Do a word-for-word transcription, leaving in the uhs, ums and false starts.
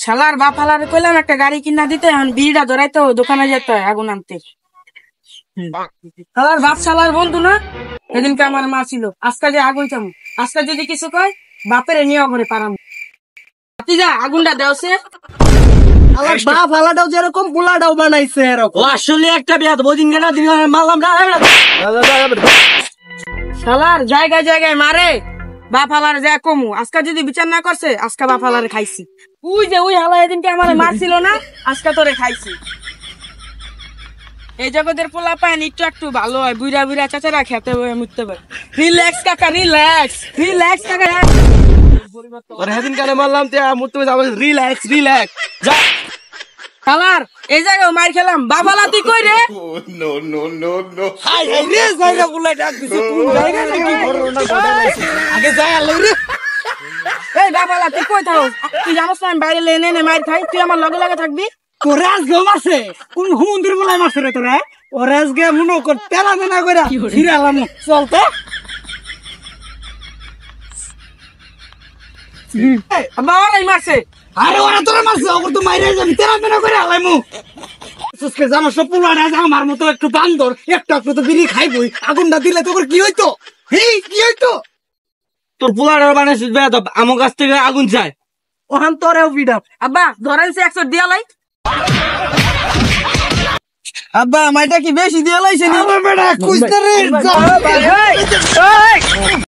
শালার বাপ হালারে কইলাম একটা গাড়ি কিনা দিতে, এখন বিড়িটা ধরাইতো দোকানে যেতে হয় আগুন আনতে। শালার বাপ শালার বন্ধু না, সেদিনকে আমার মা ছিল। আজকে যে আগুন চামু, আজকে যদি কিছু কয় বাপের নিয়ে করে পারাম। যা আগুনটা দেও সে আমার বাপ হালাটাও যেরকম পোলাটাও বানাইছে এরকম। আসলে একটা বিয়া বদিন কেনা দিন মারলাম না। শালার জায়গায় জায়গায় মারে, বাপ হালার যা কমু। আজকে যদি বিচার না করছে, আজকে বাপ হালারে খাইছি। ওই যে ওই হালা এদিনকে আমার মারছিল না, আজকে তোরে খাইছি। এই জগতের পোলা পায় একটু একটু ভালো হয়, বুড়া বুড়া চাচারা খেতে মুততে পারে। রিল্যাক্স কাকা, রিল্যাক্স রিল্যাক্স কাকা। সেদিন কেন মারলাম রিল্যাক্স রিল্যাক্স যা। শালার এই জায়গায় মার খেলাম, বাপ হালা তুই কই রে? No, no, no, no. হাই হাই রে জায়গা বুলাই ডাক দিছে, কোন জায়গা নাকি ঘটনা ঘটাইছে আগে যাই আলো রে। এই বাপ হালা তুই কই থাকো? তুই জানোস না আমি বাইরে লেনে নে মার খাই, তুই আমার লগে লগে থাকবি? তোরে আজকে মারছে কোন হুমন্দির বলাই মারছে রে তোরে? ওরে আজকে মনে কর তেরা দেনা কইরা ফিরালাম চলতে। আব্বা ওরাই মারছে। আরে ওরা তোরে মারছে, ওর তো মাইরে যাবি, তেরা দেনা কইরা আলাইমু। সুস্কে জানো সব পুলাটা আমার মতো একটু বান্দর, একটু একটু তো বিড়ি খাইবই। আগুনটা দিলে তোর কি হইতো? হেই কি হইতো? তোর পুলাটা বানাইছিস বেয়াদব, আমার কাছ থেকে আগুন চায়। ওখান তোরেও বিডাপ। আব্বা ধরেন সে একশো দিয়া লাই। আব্বা মাইটা কি বেশি দিয়া লাইছে নি? আমার বেটা কইছ না রে।